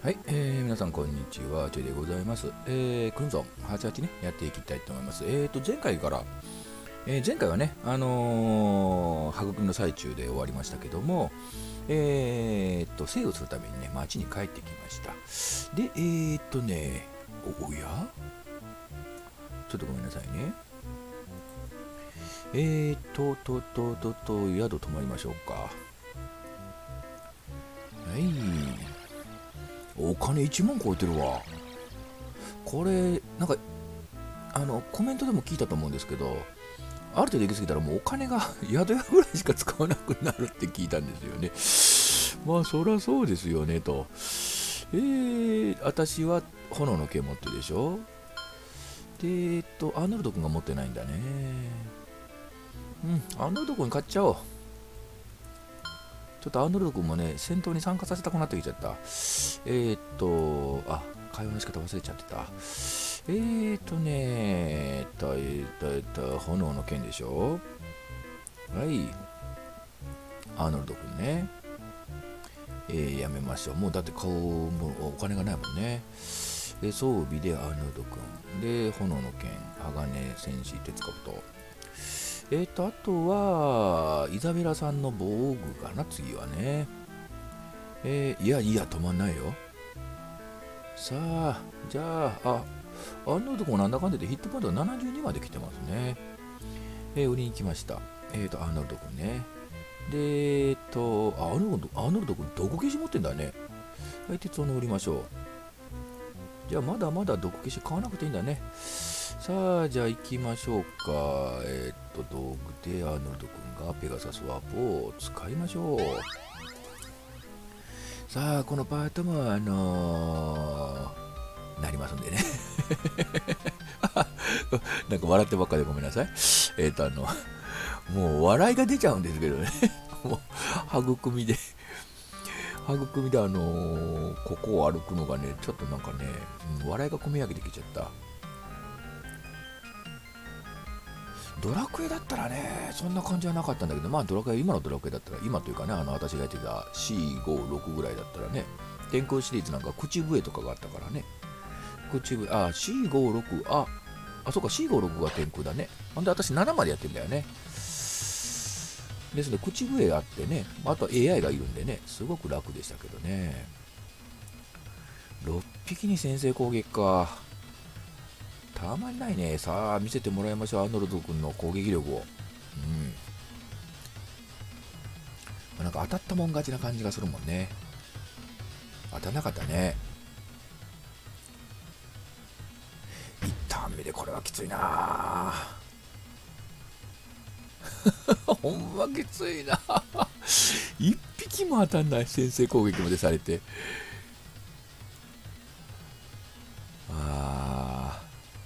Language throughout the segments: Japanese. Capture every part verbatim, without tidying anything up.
はい、えー、皆さんこんにちは、チェでございます。えー、クリムゾンはちじゅうはちね、やっていきたいと思います。えーと、前回から、えー前回はね、あのー、育みの最中で終わりましたけども、えーと、制御するためにね、町に帰ってきました。で、えーとね、おおやちょっとごめんなさいね。えーと、と、と、と、と、宿泊まりましょうか。はい。お金いちまん超えてるわ。これ、なんか、あの、コメントでも聞いたと思うんですけど、ある程度行き過ぎたらもうお金が宿屋ぐらいしか使わなくなるって聞いたんですよね。まあ、そりゃそうですよね、と。えー、私は炎の剣持ってるでしょ。で、えっと、アーノルド君が持ってないんだね。うん、アーノルド君買っちゃおう。ちょっとアーノルド君もね、戦闘に参加させたくなってきちゃった。えー、っと、あ、会話の仕方忘れちゃってた。えーとね、えっと、えっと、えっと、炎の剣でしょ。はい。アーノルド君ね。えー、やめましょう。もうだって顔、もうお金がないもんね。で、装備でアーノルド君。で、炎の剣、鋼、戦士、鉄かぶと。えっと、あとは、イザベラさんの防具かな、次はね。えー、いやいや、止まんないよ。さあ、じゃあ、あ、アーノルド君なんだかんだでヒットポイントがななじゅうにまで来てますね。えー、売りに来ました。えっ、ー、と、アーノルド君ね。で、えっ、ー、と、アーノルド、アーノルド君、毒消し持ってんだね。はい、鉄を乗りましょう。じゃあ、まだまだ毒消し買わなくていいんだね。さあ、じゃあ行きましょうか。えっ、ー、と、道具でアーノルド君がペガサスワープを使いましょう。さあ、このパートも、あのー、なりますんでね。なんか笑ってばっかでごめんなさい。えっ、ー、と、あの、もう笑いが出ちゃうんですけどね。もう、育みで、育みで、あのーここを歩くのがね、ちょっとなんかね、うん、笑いがこみ上げてきちゃった。ドラクエだったらね、そんな感じはなかったんだけど、まあドラクエ、今のドラクエだったら、今というかね、あの私がやってた シーごじゅうろく ぐらいだったらね、天空シリーズなんか口笛とかがあったからね、口笛、あ、シーごじゅうろく、あ、あ、そうか、シーごじゅうろく が天空だね。ほんで、私ななまでやってんだよね。ですので、口笛があってね、あとは エーアイ がいるんでね、すごく楽でしたけどね。ろっぴきに先制攻撃か。たまんないね。さあ、見せてもらいましょう、アーノルド君の攻撃力を。うん。なんか当たったもん勝ちな感じがするもんね。当たんなかったね。いちターン目でこれはきついな。ほんまきついな。一匹も当たんない。先制攻撃までされて。あ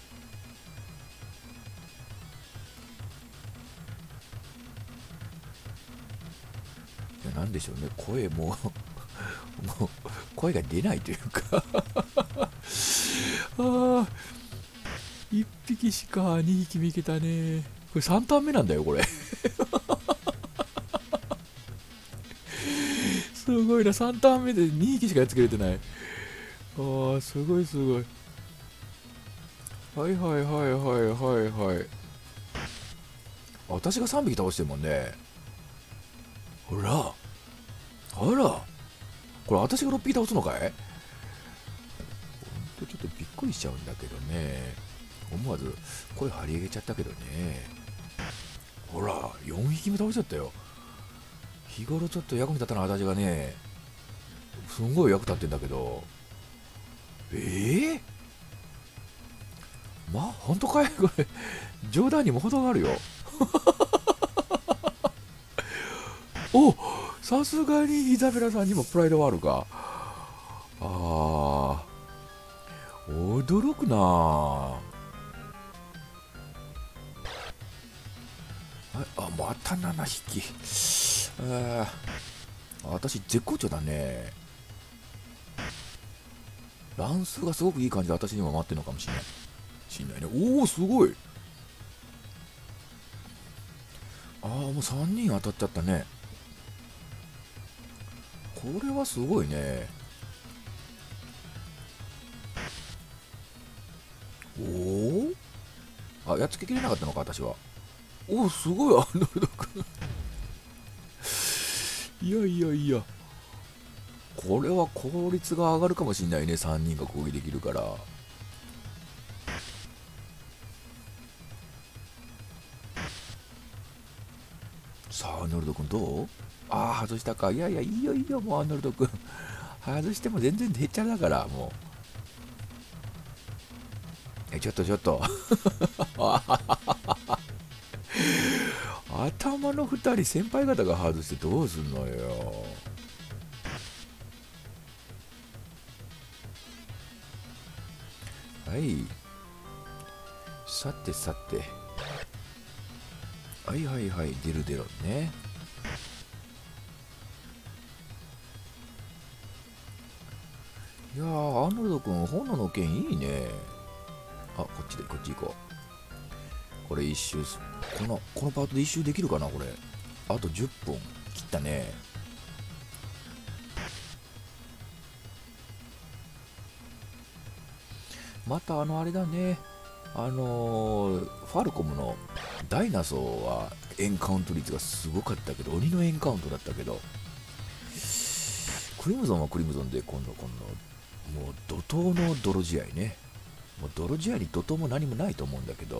ー、いやなんでしょうね。声ももう声が出ないというかああ、いっぴきしかにひき見けたね。これさんターン目なんだよ、これ。すごいな、さんターン目でにひきしかやっつけれてない。ああ、すごいすごい。はいはいはいはいはいはい。私がさんびき倒してるもんね。ほら、あら、これ私がろっぴき倒すのかい。ほんとちょっとびっくりしちゃうんだけどね。思わず声張り上げちゃったけどね。ほら、よんひきめ倒しちゃったよ。日頃ちょっと役に立たない私がね、すんごい役立ってんだけど。ええー、まあ、本当かいこれ、冗談にも程があるよ。お、さすがにイザベラさんにもプライドはあるか。あー、驚くなあ。あ、またななひき。あー、私絶好調だね。乱数がすごくいい感じで私にも待ってるのかもしれない。しんないね。おお、すごい。ああ、もうさんにん当たっちゃったね。これはすごいね。 おお、あ、やっつけきれなかったのか、私は。おお、すごい、アーノルド君。いやいやいや、これは効率が上がるかもしれないね、さんにんが攻撃できるから。さあ、アーノルド君どう？ああ、外したか。いやいや、いいよいいよ、もうアーノルド君。外しても全然へっちゃらだから、もう。え、ちょっとちょっと。頭のふたり先輩方が外してどうすんのよ。はい。さてさて。はいはいはい、出る出るね。いやー、アーノルド君、炎の剣いいね。あ、こっちで、こっち行こう。これ一周す、この、このパートで一周できるかな、これ。あとじゅっぷん切ったね。またあのあれだね。あのー、ファルコムのダイナソーはエンカウント率がすごかったけど、鬼のエンカウントだったけど、クリムゾンはクリムゾンで今度、今度、もう怒涛の泥試合ね。もう泥試合に怒涛も何もないと思うんだけど、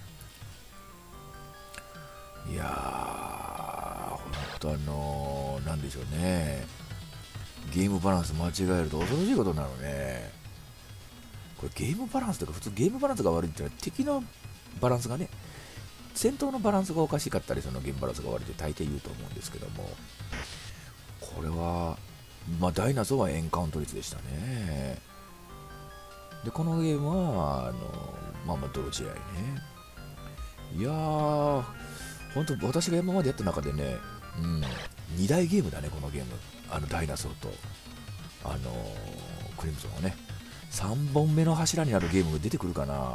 いやー、ほんとあのー、なんでしょうね。ゲームバランス間違えると恐ろしいことになるね。これゲームバランスとか普通ゲームバランスが悪いってのは敵のバランスがね、戦闘のバランスがおかしかったり、そのゲームバランスが悪いって大抵言うと思うんですけども、これは、まあ、ダイナソーはエンカウント率でしたね。で、このゲームは、あの、まあまあ、泥試合ね。いやー、本当私が今までやった中でね、うん、に大ゲームだね、このゲーム。あの、ダイナソーと、あのー、クリムゾンはね。さんぼんめの柱になるゲームが出てくるかな。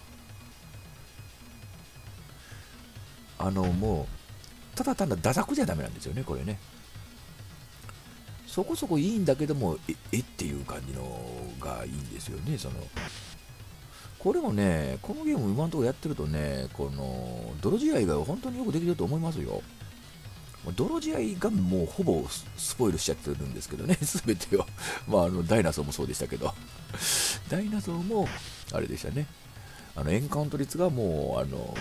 あの、もう、ただ単なるダザクじゃダメなんですよね、これね。そこそこいいんだけども、え、えっていう感じのがいいんですよね、その。これもね、このゲーム今のところやってるとね、この、泥試合が本当によくできてると思いますよ。泥試合がもうほぼスポイルしちゃってるんですけどね、すべてを。まあ、あの、ダイナソーもそうでしたけど、ダイナソーも、あれでしたね。あの、エンカウント率がもう、あの、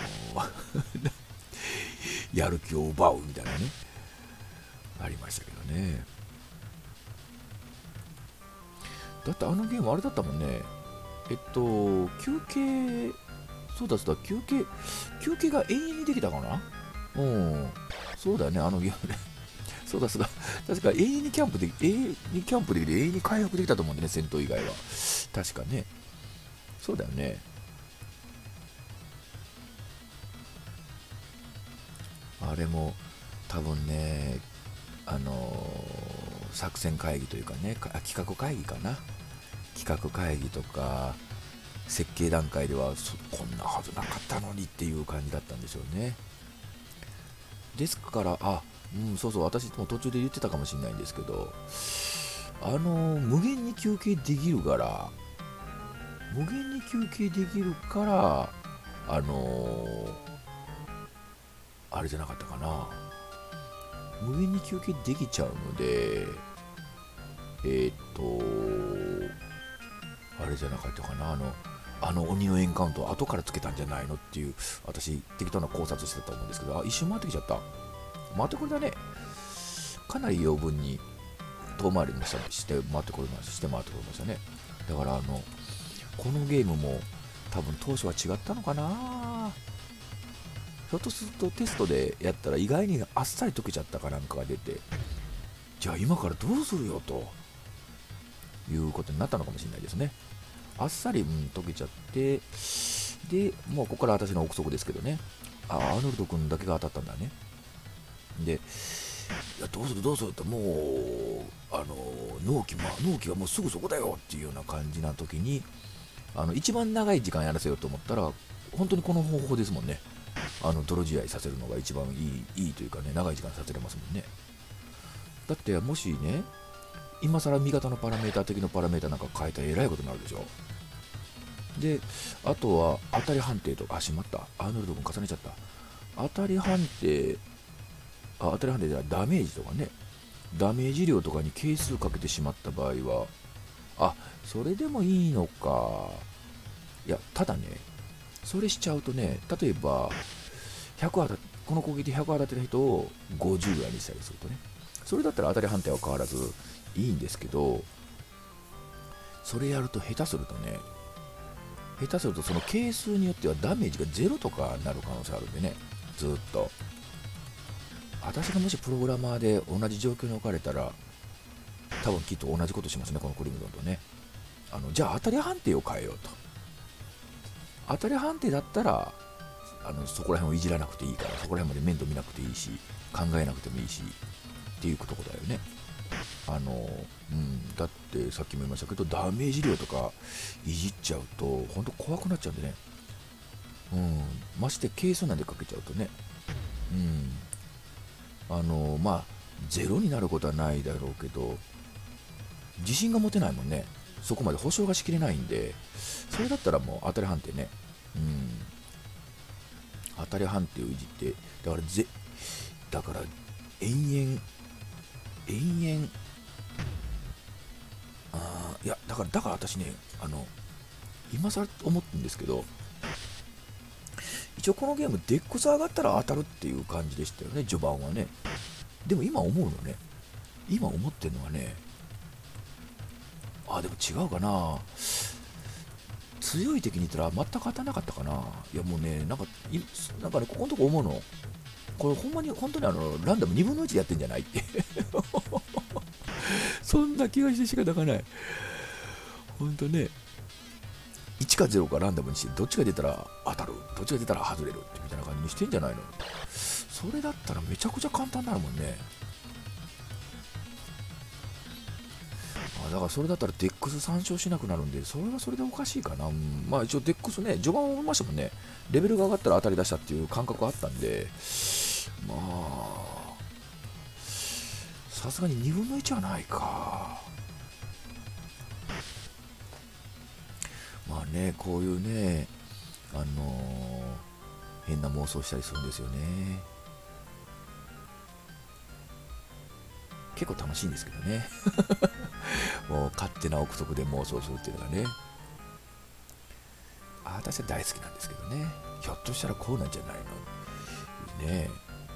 やる気を奪うみたいなね、ありましたけどね。だってあのゲームあれだったもんね。えっと、休憩、そうだそうだ、休憩、休憩が永遠にできたかな。うん。そうだよね、あのゲームね。そうだそうだ。確か永遠にキャンプで、永遠にキャンプできて、永遠に回復できたと思うんでね、戦闘以外は。確かね。そうだよね。あれも、多分ね、あのー作戦会議というかね、か企画会議かな。企画会議とか、設計段階ではそこんなはずなかったのにっていう感じだったんでしょうね。ですから、あ、うん、そうそう、私も途中で言ってたかもしれないんですけど、あのー無限に休憩できるから、無限に休憩できるから、あのーあれじゃなかったかな。無限に休憩できちゃうので、えーっと、あれじゃなかったかな。あの、あの鬼のエンカウントを後からつけたんじゃないのっていう、私、適当な考察してたと思うんですけど、あ、一瞬回ってきちゃった。回ってこれだね。かなり余分に遠回りもしたして回ってこれましたして回ってこれましたね。だからあのこのゲームも多分当初は違ったのかな。ひょっとするとテストでやったら意外にあっさり解けちゃったかなんかが出て、じゃあ今からどうするよということになったのかもしれないですね。あっさり、うん、解けちゃって、でもうここから私の憶測ですけどね、あ、アーノルド君だけが当たったんだね。で、いやどうするどうするって、もうあの納期、まあ、納期がもうすぐそこだよっていうような感じな時に、あの一番長い時間やらせようと思ったら本当にこの方法ですもんね。あの泥試合させるのが一番いい、いいというかね、長い時間させれますもんね。だってもしね、今更味方のパラメーター的なパラメーターなんか変えたらえらいことになるでしょ。 で、あとは当たり判定とか、あ、しまった。アーノルド君重ねちゃった。当たり判定、あ、当たり判定じゃない、ダメージとかね。ダメージ量とかに係数かけてしまった場合は、あ、それでもいいのか。いや、ただね、それしちゃうとね、例えば、ひゃく当たこの攻撃でひゃく当たってた人をごじゅうぐらいにしたりするとね、それだったら当たり判定は変わらずいいんですけど、それやると下手するとね、下手するとその係数によってはダメージがゼロとかになる可能性あるんでね、ずーっと。私がもしプログラマーで同じ状況に置かれたら、多分きっと同じことしますね、このクリムゾンとね。あのじゃあ当たり判定を変えようと。当たり判定だったら、あのそこら辺をいじらなくていいから、そこら辺まで面倒見なくていいし、考えなくてもいいし、っていうとこだよね。あの、うん、だってさっきも言いましたけど、ダメージ量とかいじっちゃうと、本当怖くなっちゃうんでね。うん、まして係数なんでかけちゃうとね。うん、あの、まあ、ゼロになることはないだろうけど、自信が持てないもんね。そこまで保証がしきれないんで、それだったらもう当たり判定ね。うん。当たり判定をいじって、だからぜ、だから、延々、延々、あいや、だから、だから私ね、あの、今更思ってるんですけど、一応このゲーム、デックス上がったら当たるっていう感じでしたよね、序盤はね。でも今思うのね、今思ってるのはね、あ、でも違うかな。強い敵にいたら全く当たらなかったかな。いやもうね、なんか、いなんかね、ここのとこ思うの。これほんまに、本当にあの、ランダムにぶんのいちでやってんじゃないって。そんな気がして仕方がない。ほんとね、いちかゼロかランダムにして、どっちが出たら当たる、どっちが出たら外れるってみたいな感じにしてんじゃないの。それだったらめちゃくちゃ簡単になるもんね。だからそれだったらデックス参照しなくなるんで、それはそれでおかしいかな。うん、まあ一応デックスね、序盤思いましたもんね。レベルが上がったら当たり出したっていう感覚があったんで、まあ、さすがににぶんのいちはないか。まあね、こういうね、あのー、変な妄想したりするんですよね。結構楽しいんですけどね。もう勝手な憶測で妄想するっていうのがね、あ、私は大好きなんですけどね。ひょっとしたらこうなんじゃないのね。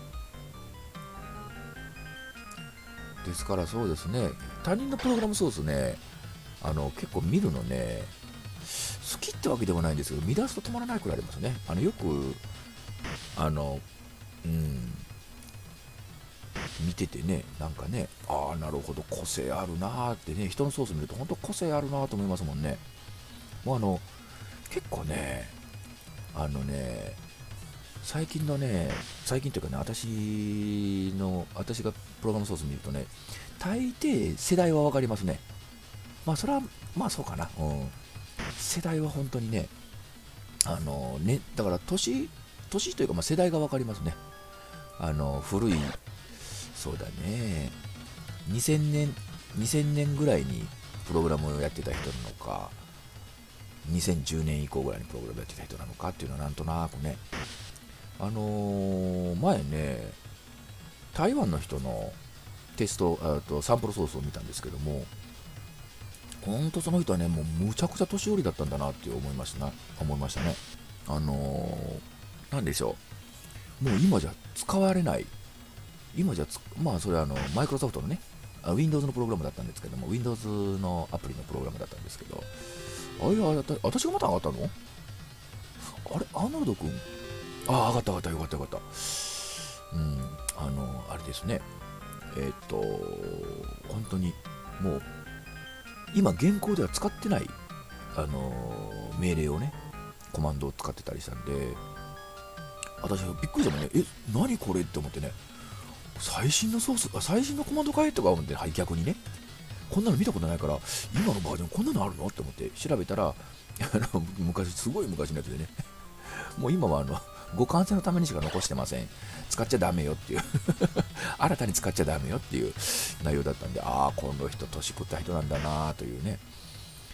ですからそうですね、他人のプログラムソースね、あの結構見るのね、好きってわけでもないんですけど、見出すと止まらないくらいありますね。あのよく、あの、うん、見ててね、なんかね、ああ、なるほど、個性あるなーってね、人のソース見ると本当個性あるなーと思いますもんね。もうあの、結構ね、あのね、最近のね、最近というかね、私の、私がプログラムソース見るとね、大抵世代は分かりますね。まあ、それは、まあそうかな。うん。世代は本当にね、あのね、だから年、年というか、まあ世代が分かりますね。あの、古い、そうだね、にせんねん、にせんねんぐらいにプログラムをやってた人なのか、にせんじゅうねん以降ぐらいにプログラムやってた人なのかっていうのはなんとなくね、あのー、前ね、台湾の人のテスト、あとサンプルソースを見たんですけども、ほんとその人はね、もうむちゃくちゃ年寄りだったんだなって思いましたな、思いましたね。あのー、なんでしょう、もう今じゃ使われない、今じゃつ、まあそれはあの、マイクロソフトのね、Windows のプログラムだったんですけども、Windows のアプリのプログラムだったんですけど、あれ、あれ、私がまた上がったのあれ、アーノルド君、ああ、上がった上がった、よかったよかった。うん、あの、あれですね。えーっと、本当に、もう、今、現行では使ってない、あの、命令をね、コマンドを使ってたりしたんで、私、びっくりしたもんね。え、何これって思ってね、最新のソース、あ、最新のコマンドかいとか思って、はい、逆にね、こんなの見たことないから、今のバージョンこんなのあるのって思って調べたら、あの昔、すごい昔のやつでね、もう今はあの、互換性のためにしか残してません。使っちゃダメよっていう新たに使っちゃダメよっていう内容だったんで、ああ、この人年食った人なんだなというね。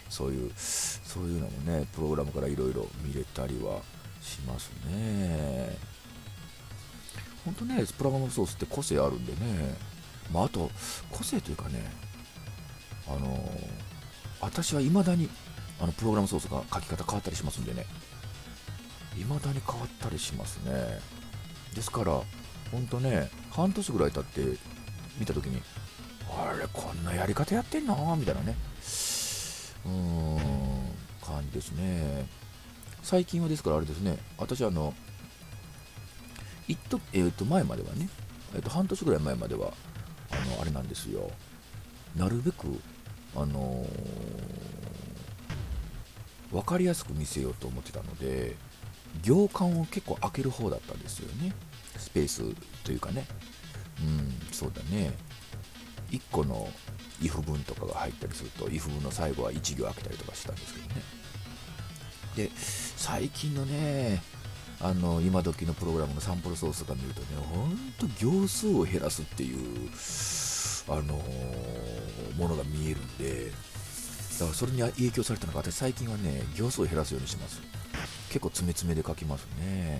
そういうそういうのもね、プログラムからいろいろ見れたりはしますね。ほんとね、プログラムソースって個性あるんでね、まあ、あと個性というかね、あのー私はいまだにあのプログラムソースが書き方変わったりしますんでね、いまだに変わったりしますね。ですからほんとね、半年ぐらい経って見た時に、あれこんなやり方やってんのみたいなね、うーん感じですね。最近はですからあれですね、私あのいっと、えー、と前まではね、えー、と半年ぐらい前まではあのあれなんですよ、なるべくあのー分かりやすく見せようと思ってたので、行間を結構開ける方だったんですよね。スペースというかね、うんそうだね、いっこの if 文とかが入ったりすると if 文の最後はいち行開けたりとかしたんですけどね。で最近のね、あの今時のプログラムのサンプルソースとか見るとね、ほんと行数を減らすっていうあのーものが見えるんで、だからそれに影響されたのが、私最近はね行数を減らすようにします。結構詰め詰めで書きますね。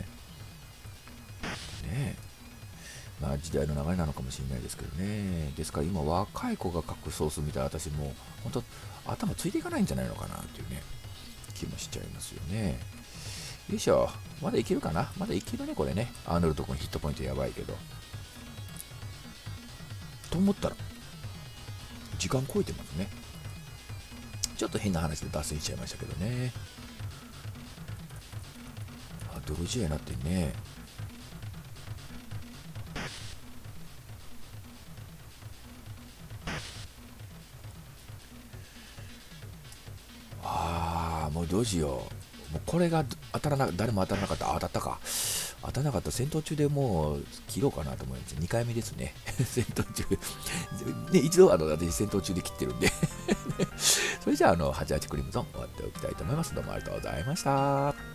ねえ、まあ時代の流れなのかもしれないですけどね。ですから今若い子が書くソース見たら、私もう本当頭ついていかないんじゃないのかなっていうね気もしちゃいますよね。よいしょ、まだいけるかな、まだいけるねこれね。アーノルド君ヒットポイントやばいけど、と思ったら時間超えてますね。ちょっと変な話で脱線しちゃいましたけどね。あ、泥仕合になってんね。ああ、もうどうしよう。もうこれが当たらな、誰も当たらなかった。あ、当たったか。当たらなかった。戦闘中でもう切ろうかなと思います。にかいめですね。戦闘中。ね、一度あの私戦闘中で切ってるんで。それじゃあ、あの、はちじゅうはちクリムゾン終わっておきたいと思います。どうもありがとうございました。